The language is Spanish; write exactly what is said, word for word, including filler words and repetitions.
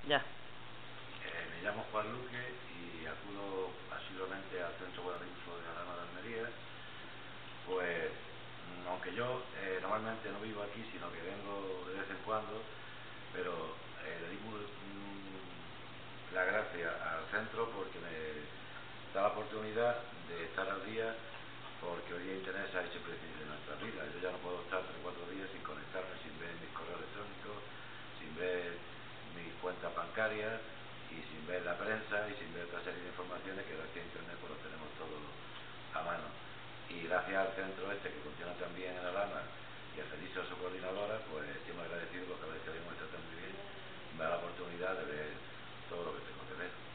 Ya. Eh, me llamo Juan Luque y acudo asiduamente al Centro Guadalupso de Alhama de Almería. Pues, aunque yo eh, normalmente no vivo aquí, sino que vengo de vez en cuando, pero eh, le di muy, mm, la gracia al centro porque me da la oportunidad de estar al día, porque hoy día Internet se ha hecho imprescindible en nuestras vidas. Yo ya no puedo estar tres o cuatro días sin conectarme, sin ver mis correos electrónicos, sin ver mis cuentas bancarias y sin ver la prensa y sin ver otra serie de informaciones que gracias a Internet pues lo tenemos todo a mano. Y gracias al centro este que funciona tan bien en Alhama y a Felisa, su coordinadora, pues estoy muy agradecido porque cada vez que vengo me trata muy bien, me da la oportunidad de ver todo lo que tengo que ver.